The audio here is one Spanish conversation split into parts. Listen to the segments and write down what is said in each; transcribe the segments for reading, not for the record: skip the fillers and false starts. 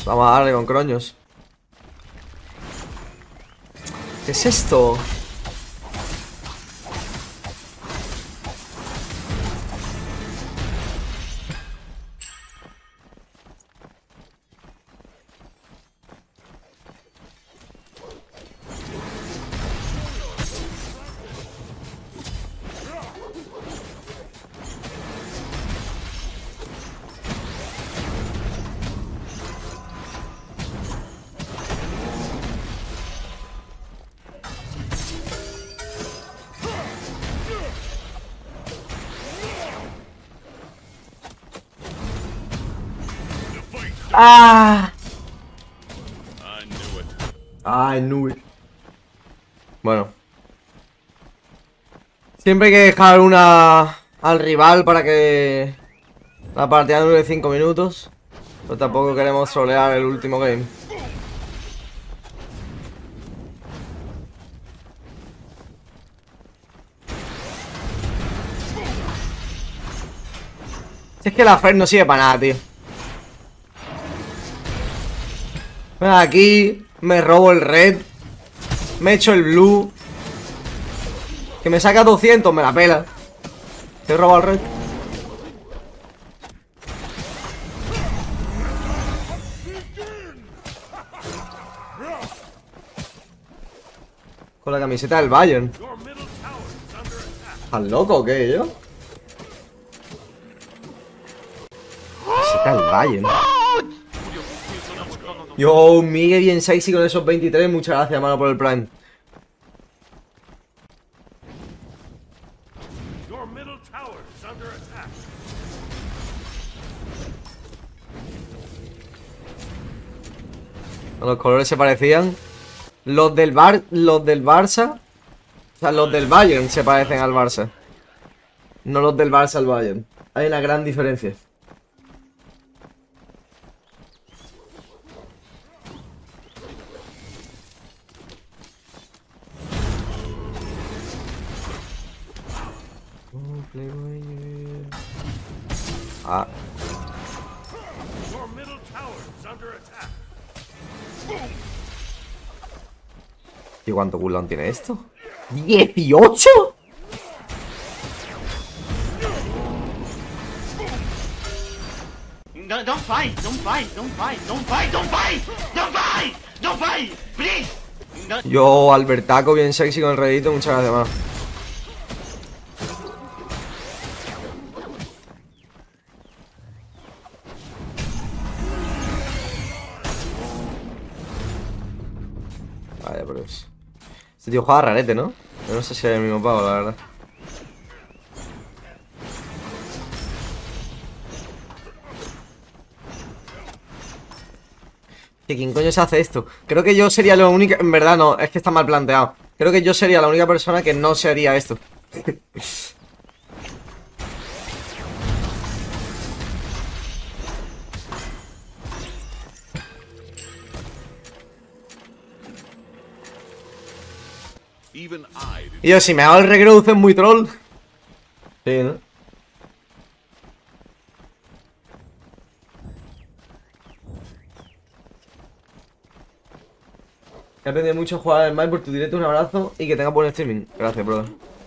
Vamos a darle con croños. ¿Qué es esto? ¡Ah! I knew it. Bueno. Siempre hay que dejar una al rival para que la partida dure 5 minutos. Pero tampoco queremos trolear el último game. Si es que la Fer no sirve para nada, tío. Ven aquí, me robo el red, me echo el blue. Que me saca 200, me la pela. Te he robado el red. Con la camiseta del Bayern. ¿Estás loco o qué, yo? Camiseta del Bayern. Yo, Miguel bien sexy con esos 23. Muchas gracias, mano, por el Prime. Los colores se parecían. Los del Barça. O sea, los del Bayern se parecen al Barça. No los del Barça al Bayern. Hay una gran diferencia. Ah. ¿Y cuánto cooldown tiene esto? ¿18? No, don't fight, don't fight, don't fight, don't fight, don't fight, don't fight, don't fight, please. No. Yo, Albertaco, bien sexy con el redito, muchas gracias, mano. Vaya, pero es... Este tío juega rarete, ¿no? Yo no sé si es el mismo pavo, la verdad. ¿Quién coño se hace esto? Creo que yo sería lo único... En verdad no, es que está mal planteado. Creo que yo sería la única persona que no se haría esto. Y yo, si me hago el regrowth es muy troll. Sí, ¿no? He aprendido mucho a jugar al Mike por tu directo, un abrazo y que tengas buen streaming. Gracias, brother.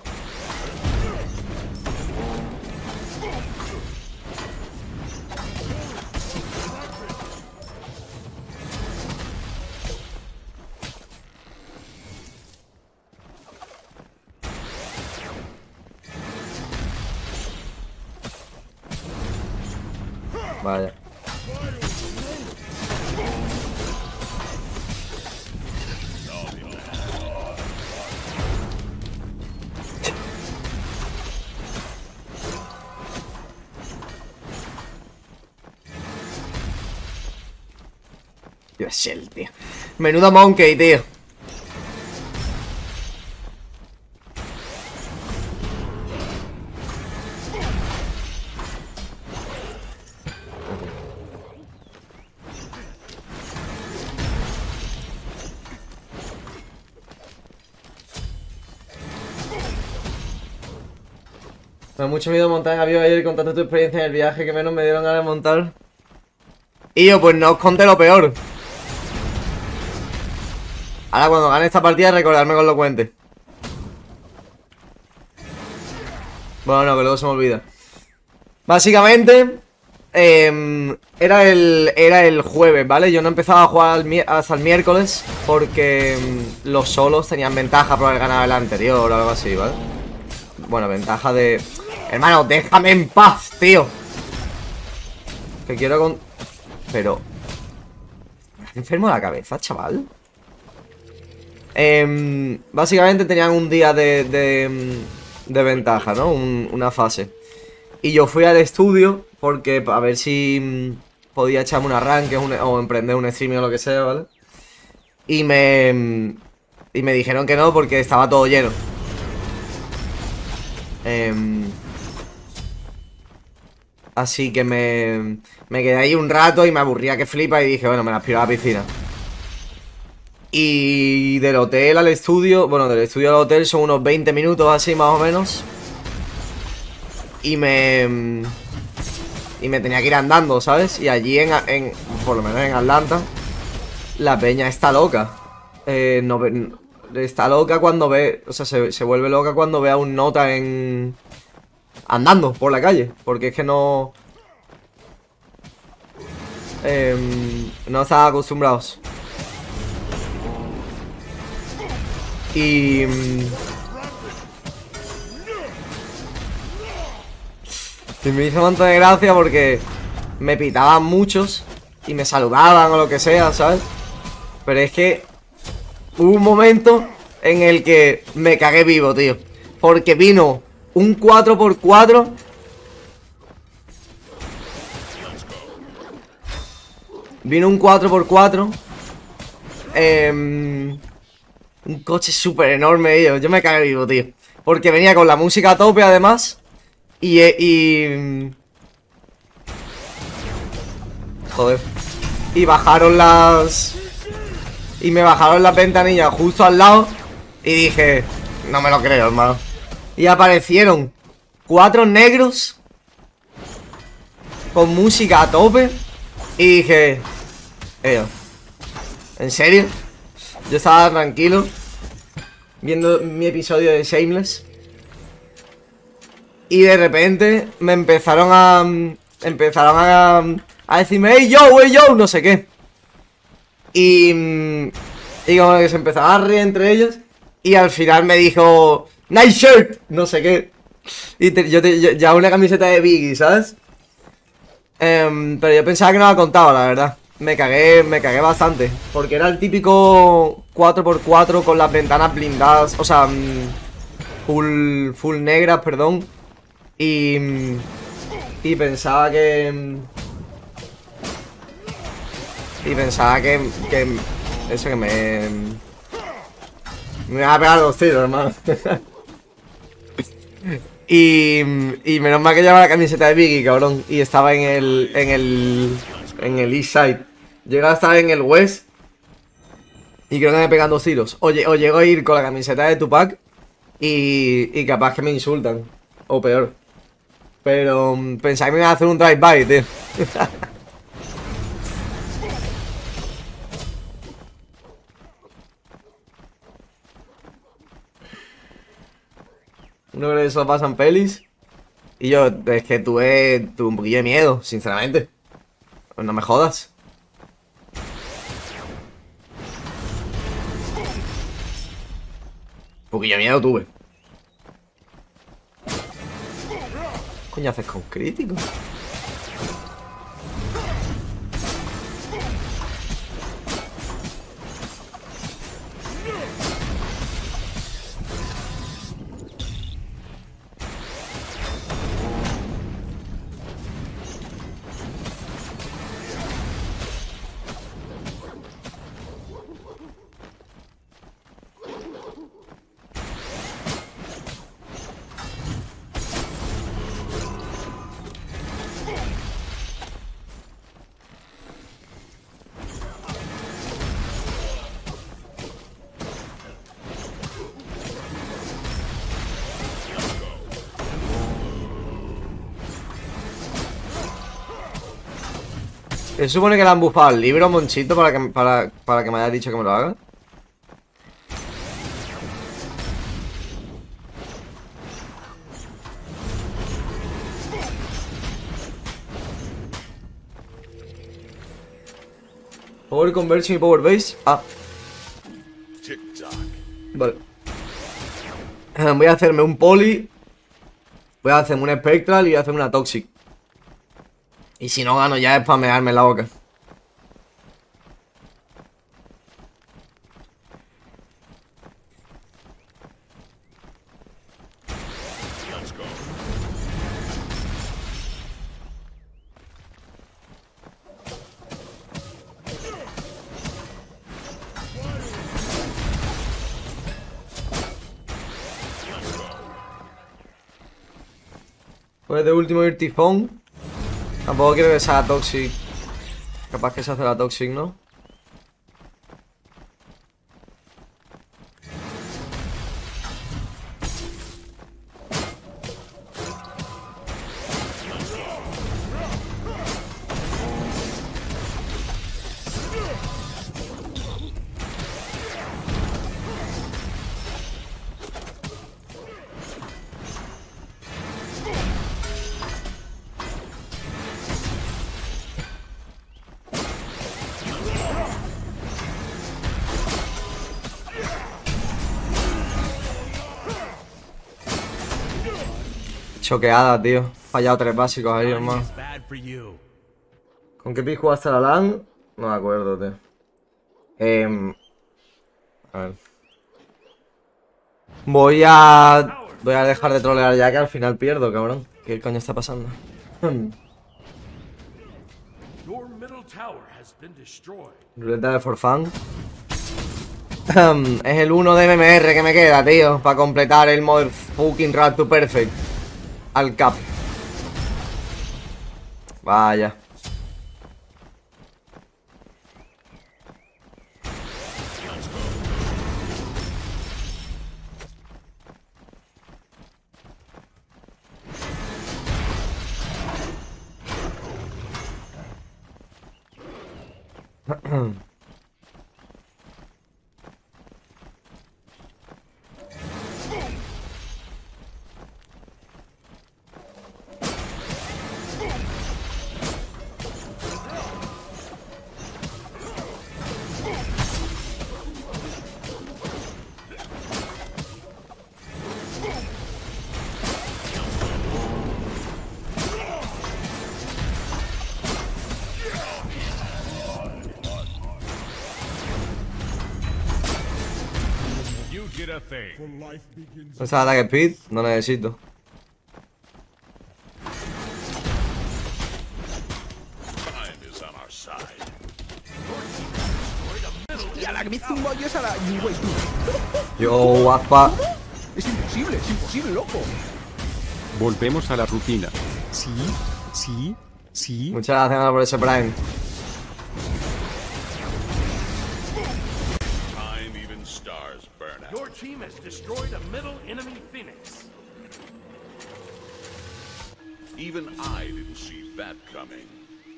Vaya. Tío, es el tío. Menuda monkey, tío. Me da mucho miedo montar en avión ayer y contando tu experiencia en el viaje que menos me dieron ganas de montar. Y yo, pues no os conté lo peor. Ahora cuando gane esta partida, recordarme con lo cuente. Bueno, no, que luego se me olvida. Básicamente, era el jueves, ¿vale? Yo no empezaba a jugar hasta el miércoles porque los solos tenían ventaja por haber ganado el anterior o algo así, ¿vale? Bueno, ventaja de... Hermano, déjame en paz, tío. Que quiero con... Pero... ¿Estás enfermo de la cabeza, chaval? Básicamente tenían un día de ventaja, ¿no? Una fase. Y yo fui al estudio porque a ver si podía echarme un arranque o emprender un streaming o lo que sea, ¿vale? Y me dijeron que no porque estaba todo lleno. Así que me quedé ahí un rato y me aburría que flipa y dije, bueno, me las piro a la piscina. Y del hotel al estudio, bueno, del estudio al hotel son unos 20 minutos así más o menos. Y me tenía que ir andando, ¿sabes? Y allí por lo menos en Atlanta, la peña está loca. Está loca cuando ve, o sea, se vuelve loca cuando ve a un nota andando por la calle. Porque es que no están acostumbrados. Y me hizo un montón de gracia porque me pitaban muchos y me saludaban o lo que sea, ¿sabes? Pero es que hubo un momento en el que me cagué vivo, tío. Porque vino un 4x4. Vino un 4x4. Un coche súper enorme, tío. Yo me cagué vivo, tío. Porque venía con la música a tope, además. Joder. Y bajaron las... Y me bajaron las ventanillas justo al lado. Y dije, no me lo creo, hermano. Y aparecieron 4 negros con música a tope. Y dije, ¿en serio? Yo estaba tranquilo viendo mi episodio de Shameless. Y de repente me empezaron a decirme, hey yo, no sé qué. Y como que se empezaron a reír entre ellos. Y al final me dijo, nice shirt, no sé qué. Y yo ya una camiseta de Biggie, ¿sabes? Pero yo pensaba que no la contaba, la verdad. Me cagué bastante. Porque era el típico 4x4 con las ventanas blindadas. O sea, full negras, perdón. Y pensaba que... Eso que me va a pegar 2 tiros, hermano. y menos mal que llevaba la camiseta de Biggie, cabrón. Y estaba en el East Side. Llegaba a estar en el West. Y creo que me pegan 2 tiros. O llego a ir con la camiseta de Tupac. Y capaz que me insultan. O peor. Pero pensaba que me iban a hacer un drive-by, tío. Uno cree que eso pasa en pelis. Y yo, es que tuve un poquillo de miedo, sinceramente. Pues no me jodas. Un poquillo de miedo tuve. ¿Qué coño haces con crítico? Se supone que le han bufado el libro, Monchito, para que me haya dicho que me lo haga. Power Conversion y Power Base. Ah. Vale. Voy a hacerme un Poli. Voy a hacerme un Spectral y voy a hacerme una Toxic. Y si no gano ya es para mearme en la boca. Pues de último ir tifón. Tampoco quiero que sea Toxic. Capaz que se hace la Toxic, ¿no? Choqueada, tío. Fallado 3 básicos ahí, hermano. ¿Con qué pick jugaste la LAN? No me acuerdo, tío. A ver. Voy a dejar de trolear ya que al final pierdo, cabrón. ¿Qué coño está pasando? Ruleta de for fun. Es el 1 de MMR que me queda, tío, para completar el motherfucking Road to Perfect al cap. Vaya. O sea, ataque speed, no necesito. Y a la que me zumbo yo es a la Yu-Wei, tú. Yo, guapa. Es imposible, loco. Volvemos a la rutina. Sí. Muchas gracias por ese Prime. Your team has destroyed a middle enemy Phoenix. Even I didn't see that coming.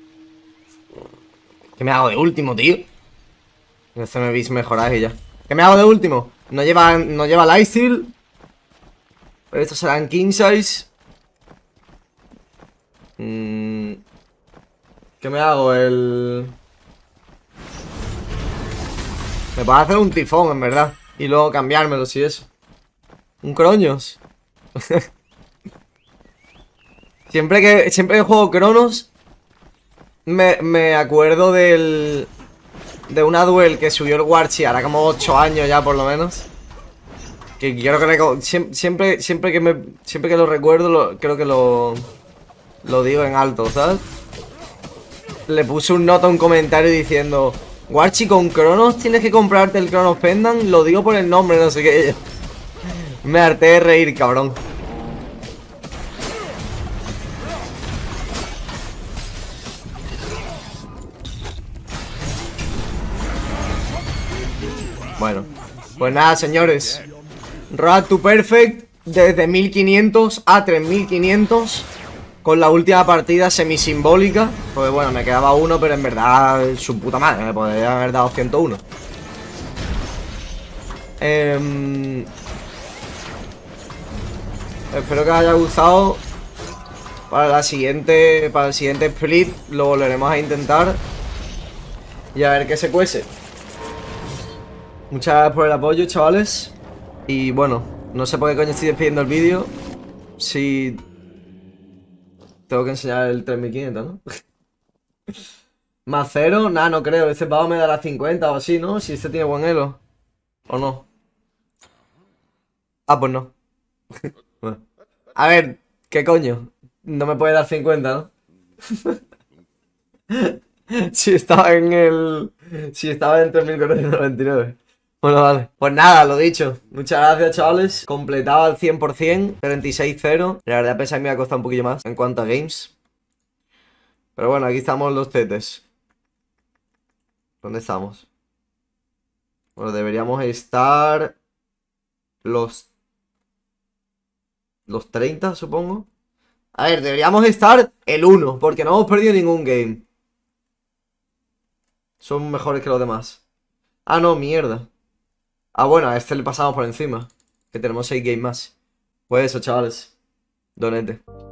¿Qué me hago de último, tío? Este me veis mejorar y ya. ¿Qué me hago de último? No lleva Lifesteal. Pero estos serán King Size. ¿Qué me hago? Me puedo hacer un tifón, en verdad. Y luego cambiármelo, si eso. Un Cronos. Siempre que juego Cronos me acuerdo de una duel que subió el Warchi hará como 8 años ya por lo menos. Que quiero que siempre que lo recuerdo creo que lo digo en alto, ¿sabes? Le puse un nota, un comentario diciendo: Warchi, con Cronos tienes que comprarte el Cronos Pendant. Lo digo por el nombre, no sé qué. Me harté de reír, cabrón. Bueno, pues nada, señores. Road to Perfect desde 1500 a 3500 con la última partida semisimbólica. Pues bueno, me quedaba uno, pero en verdad su puta madre, me podría haber dado 101. Espero que os haya gustado. Para el siguiente split lo volveremos a intentar. Y a ver qué se cuece. Muchas gracias por el apoyo, chavales. Y bueno, no sé por qué coño estoy despidiendo el vídeo. Si... Tengo que enseñar el 3500, ¿no? Más 0, nada, no creo. Ese pavo me dará 50 o así, ¿no? Si este tiene buen elo. ¿O no? Ah, pues no. Bueno. A ver, ¿qué coño? No me puede dar 50, ¿no? Si estaba en el... Si estaba en 3499. Bueno, vale. Pues nada, lo dicho. Muchas gracias, chavales. Completado al 100%. 36-0. La verdad pensaba que me iba a costar un poquillo más en cuanto a games. Pero bueno, aquí estamos los tetes. ¿Dónde estamos? Bueno, deberíamos estar... Los 30, supongo. A ver, deberíamos estar el 1, porque no hemos perdido ningún game. Son mejores que los demás. Ah, no, mierda. Ah, bueno, a este le pasamos por encima. Que tenemos 6 games más. Pues eso, chavales. Donete.